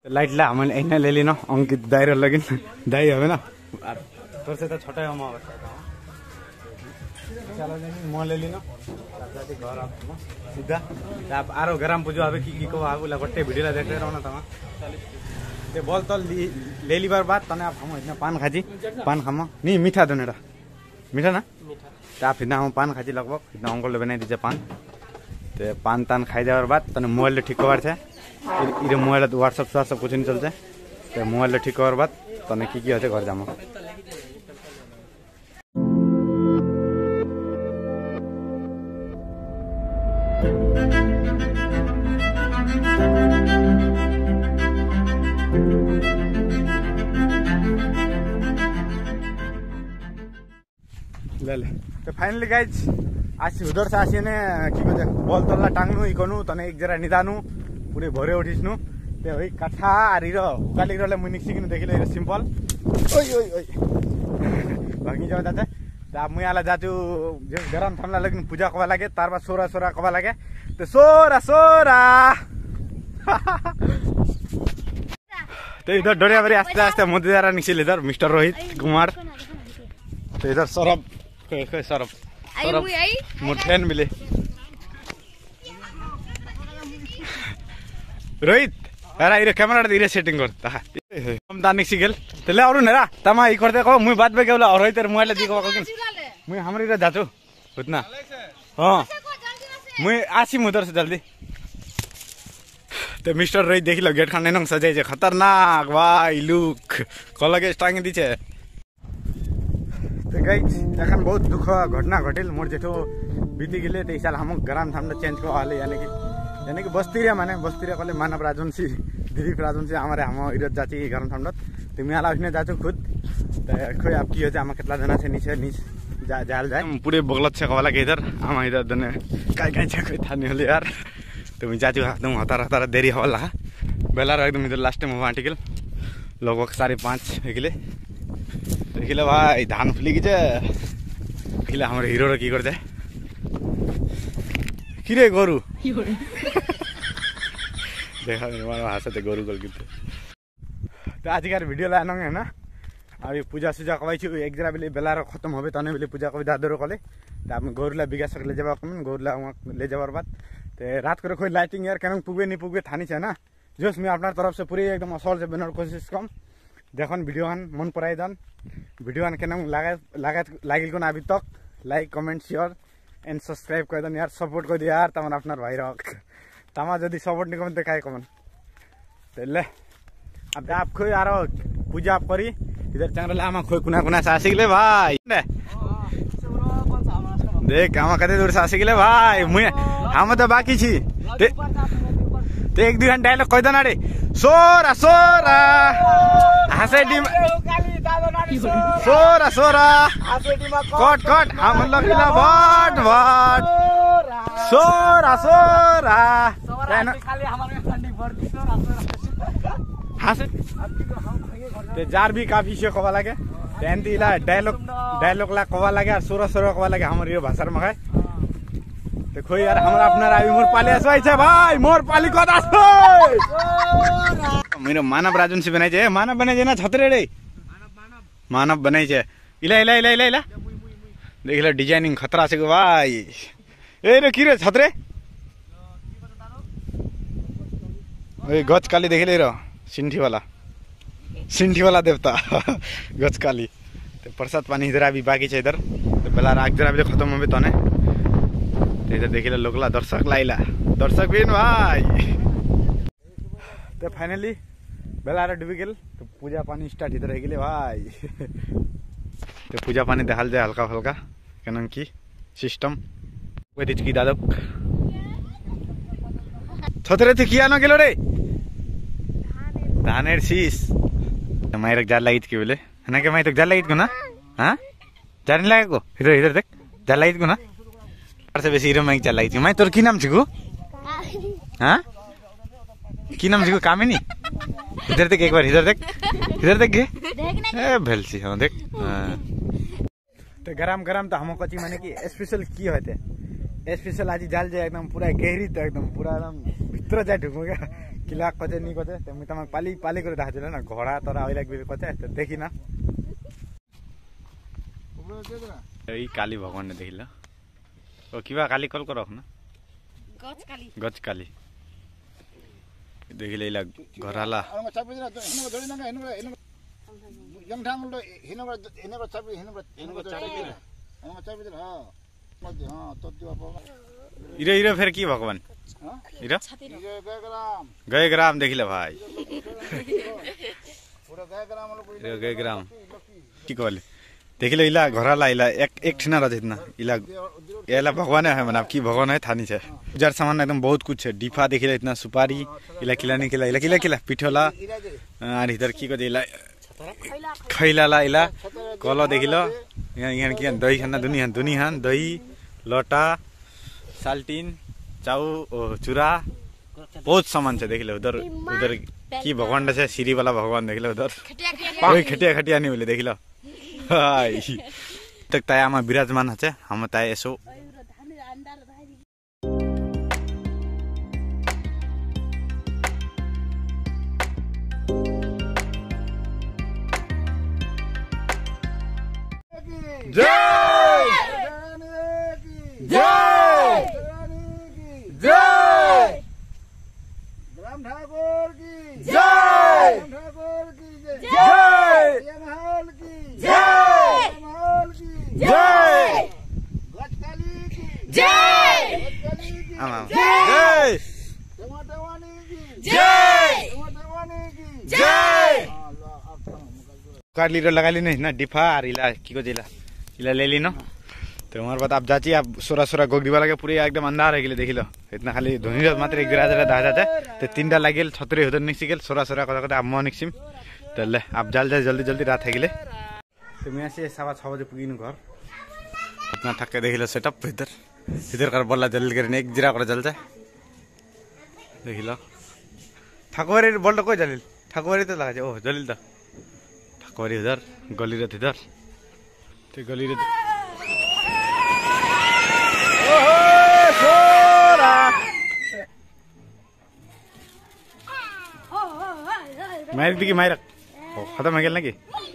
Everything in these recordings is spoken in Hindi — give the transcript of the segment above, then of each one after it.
लाइट ला हमें इन्हें ले लेना अंकित दायरा लगिन दाई हमें ना तोर से तो छोटा है हम चलो म ले लेना जाती घर आप सीधा आप आरो गरम पूजो अबे की को आगु ला गट्टे भिडियो ला देख रहे हो ना तमा ते बोल तो ले ली बार बात तने आप हम इतना पान खाजी पान खाम नहीं मीठा दोनेरा मीठा ना ते आप इतना हम पान खाजी लगभग इतना अंकल ले बनाई दीजिए पान ते पान तान खाई जावर बाद तने मोबाइल ठीक कवर छे इरे मोबाइल व्हाट्सएप कुछ नहीं चलते तो मोबाइल ठीक कवर बाद तने की होते घर जाम ले तो फाइनली गाइज आसी उधर से आसी ने की कहते बल तल्ला टांगनु इकनु तने एक जरा निदानु पूरे भरे उठिसनु ते ओइ कथा आरिरो उकालिरोले मुनि सिकिनु देखिले रे सिम्पल ओइ ओइ ओइ भागी जाओ दादा ता मुई आला जाचु जे गरम थामला लेकिन पूजा कवा लागे तार बा सोरा सोरा कवा लागे ते सोरा सोरा ते इधर डोरिया बरी आस्ते आस्ते मोदीदारा निकले इधर मिस्टर रोहित कुमार तो इधर सौरभ सौरभ मोर फैन मिले रोहित अरे इरे कैमरा इरे सेटिंग कर ता हम दानिक सिगल तले औरु नेरा तमा ई करते को मुई बात बे गेला और रोहित मोबाइल दी को मुई हमरी रे जाचो उतना हां मुई आसी उधर से जल्दी तो मिस्टर रोहित देख लो गेट खाने नंग सजाई छे खतरनाक भाई लुक कलगे टांगी दी छे तो गाइस এখন बहुत दुख घटना घटिल मोर जेठो बीती गेले ते साल हम गरम ठंडा चेंज को हाले यानी कि बस्तीरिया माने बस्तीरिया कले मानव राजवंशी दिलीप राजवंशी हमारे हम इरत जाति गरम ठंडा तुम आला उसने जाचो खुद तो खोई आप की होचे हम कितना जना से नीचे जाल जाए पूरे बगलत से कवाला के इधर हम इधर दने काय छे कोई था नहीं होले यार तुम जाचो एकदम हतार देरी होला बेला एकदम इधर लास्ट में बांटी गेल लगभग 5:30 हेगिले देखिले भाई धान फुली कि देखिले हमारे हिरो की करते कि रे गरु देखा हासते गरु गल कि तो आजकार भिडियो लान है ना अभी पूजा सूजा कबाई एक जरा बेले बेला खत्म हो तने बेले पूजा कभी दादर कले तो आप गरुला बिगास ले जावा कमें गरुला ले जावार बाद तो रात को कोई लाइटिंग यार क्या पुगे नहीं पुगे थानी है ना जोश मैं अपना तरफ से पूरी एकदम असल से बनाने कोशिश कम देखन भिडियो मन पराई दन भिडियो के लागिल को अभी तक like comment share and subscribe कर दन यार सपोर्ट कर दिया यार तमन अपना भाई रख तमा जदि सपोर्ट नहीं कमें तो काय कमन ले अब आप खोई यार पूजा आप करी इधर चंगल आमा खोई कुना कुना से आसी गले भाई देख आमा कते दूर से आसी गले भाई मुई हम तो बाकी छी ते एक दुई घंटा डायलॉग कह दना रे सोरा सोरा हासे डिम सोरा सोरा कट कट हम लगिला भट भट सोरा सोरा खाली हमारे ठंडी भरती सोरा सोरा हासे ते जार भी काफी से कवा लागे तेंती ला डायलॉग ला कवा लागे और सोरा सोरा कवा लागे हमर यो भाषा में देखो यार हमरा अपना अभी मोर पाली आसवाई छे भाई मोर पाली को दास मेरो मानव राजवंशी बनाई छे मानव बनाई छे ना छतरे रे मानव बनाई छे इला इला इला इला इला देख ले डिजाइनिंग खतरा से भाई ए रे की रे छतरे ओए गच काली देख ले रो सिंठी वाला देवता गच काली तो प्रसाद पानी इधर अभी बाकी छे इधर तो बेला राग जरा भी खत्म होबे तने इधर देखिले लोकला दर्शक लाइला दर्शक बिन भाई तो फाइनली बेला डूबी गेल तो पूजा पानी स्टार्ट इधर है गेले भाई तो पूजा पानी देखाल जाए हल्का हल्का केन की सिस्टम की दादक छतरे थे किया न गेलो रे धानेर शीश माइरक जार लागित के बोले है ना के माइरक जार लागित को ना हाँ जार नहीं लागेको इधर इधर देख जार लागित को ना से बेसी हिरो माइक चलाई थी मैं तोर की नाम छिगु हाँ की नाम छिगु काम ही नहीं इधर देख एक बार इधर देख गे ए भेलसी हाँ देख तो गरम गरम तो हम कची माने कि स्पेशल की होते स्पेशल आज जाल जाए एकदम पूरा गहरी तो एकदम पूरा एकदम भीतर जाए ढुको क्या किला कचे नी कचे ते मुई तमा पाली पाली करे दाखा ना घोड़ा तोरा ओइ लाग कचे त देखि ना এই কালী ভগবান দেখিল ও কিবা কালী কল করক না গছ কালী দেখিলে ইলা ঘরালা ইরে ইরে ফের কি ভগবান ইরা গয়ে গ্রাম দেখিলে ভাই গয়ে গ্রাম কি কলে देखिलो इला घरला इला एक ठिना रह जितना इला एला भगवान है मतलब की भगवान है थानी छे जार सामान एकदम बहुत कुछ है डिफा देखिला इतना सुपारी इला खिलाने खिला इला किला किला पिठोला और इधर की को इला खैलाला इला कलो देखिलो यहाँ की दही खाना दुनिया दही लोटा साल्टीन चाउ चूरा बहुत सामान छे देखिलो उधर उधर की भगवान छे सिरी वाला भगवान देखिलो उधर कोई खटिया खटिया नहीं बोले देखिलो हाय तक ताया आमा विराजमान है हम ताया यसो जय जय जय ग्राम ठाकुर की जय ठाकुर की जय महल की जय गजकाली की जय आमा जय टमाटवानी की जय टमाटवानी की जय कार लीटर लगा ली नहीं ना डिफा और इला की को जिला इला ले ली ना तो हमारे बात आप जाची आप सोरा सोरा गोगडी वाला के पूरे एकदम अंधार है के लिए देखिलो इतना खाली धोनी मात्र एक गिरा जरा दाजा जाए तो तीनटा लागेल छतरे उधर निकसिगेल सोरा सोरा कथा कथा म निकसिम तो ले आप जल जाए जल्दी जल्दी रात है गेले तो मैं से 6:15 बजे पुगिनु घर इतना थक के देखिलो सेटअप इधर इधर कर बल्ला जल्दी करने एक जिरा कर जल जाए देखिलो ठाकुरी बल्ला कोई जलिल ठाकुरी तो लगा ओ जलिल तो ठाकुरी उधर गली रे इधर तो गली रे ओहो सोरा मार दी की मार खत्म हो गेल ना की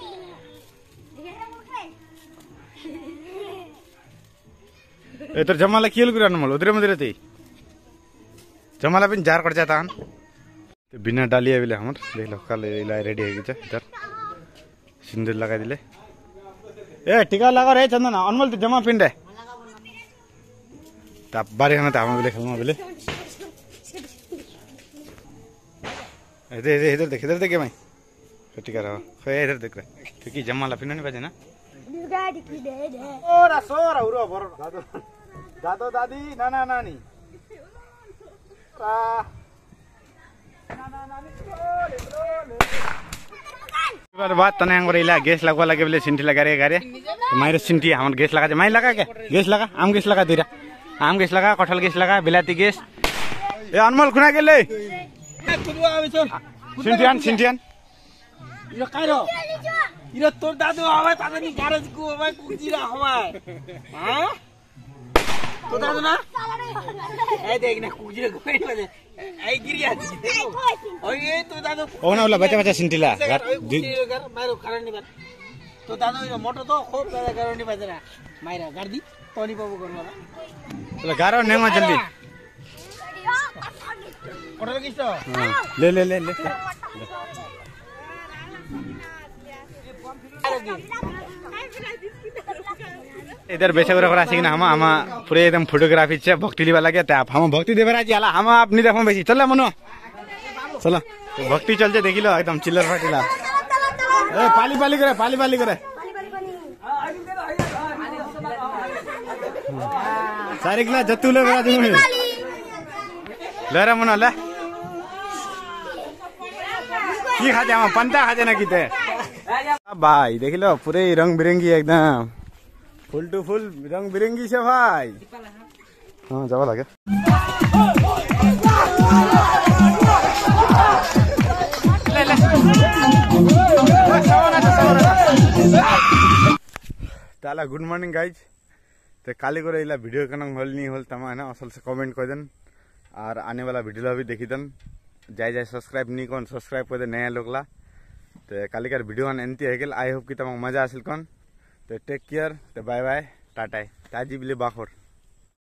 ए तर जमाला खेल गुरान मल उधरे मधरे ते जमाला पिन जार कर जाता तो बिना डालिया बिले हमर देख लो कल इला रेडी है गया इधर सिंदूर लगा दिले ए टीका लगा रे चंदन अनमोल तो जमा पिन रे तब बारे खाना हम बिले खेलना बिले इधर देख भाई टीका रहा इधर देख रहा क्योंकि जमाला पिन नहीं बजे ना ओरा सोरा उरो बर दादो दादी नाना नानी बात तने अंगोर इला गैस लगवा लगे बोले सिंटी लगा रे गारे माइर सिंटी हमर गैस लगा माइ लगा के गैस लगा आम गैस लगा दिरा आम गैस लगा कटहल गैस लगा बिलाती गैस ए अनमोल खुना गेले सिंटियान यो काइरो इरो तोर दादु हवाय पानी ग्यारेज को हवाय कुजिरा हवाय हां तो दादु ना ए देख ना कुजिरा कोइ बजे आई गिरिया छी ओए तो दादु ओना वाला बच्चा बच्चा सिंटिला घर मारो कारण नि बात तो दादु यो मोटो तो खूब ज्यादा कारण नि बजरा माइरा गर्दी तोनी बाबू गर्नुला ल गारो नेमा जल्दी ओडर किस्तो ले ले ले ले इधर बेचे कुरा सीखना हम पूरे एकदम फोटोग्राफी से भक्ति लिवा लगे हम भक्ति देवे राजी आला हम आप नहीं देखो बेसी चल मनो चलो तो भक्ति चल जे देखिलो एकदम चिल्लर फाटिला ए पाली पाली करे सारे गिला जत्तू ले राजी ले रे मनो ले की खाते हम पंता खाते ना किते भाई देख लो पूरे रंग बिरंगी एकदम फुल टू फुल रंग बिरंगी से भाई हाँ जावा लगे ताला गुड मॉर्निंग गाइज तो काली को इला वीडियो कनंग होल नहीं होल तमा है ना असल से कमेंट कर देन और आने वाला वीडियो भी देखी देन जाए जाए सब्सक्राइब नहीं कौन सब्सक्राइब कर दे नया लोग ला तो कालिकार वीडियो एमती है आई होप कि तमक मजा आसिल कौन तो टेक केयर तो बाय बाय टाटा ताजी बिले बाखोर।